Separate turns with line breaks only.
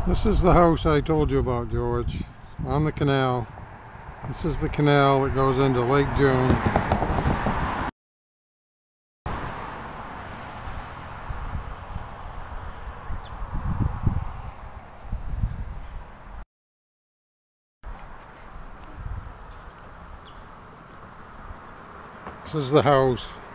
This is the house I told you about, George, on the canal. This is the canal that goes into Lake June. This is the house.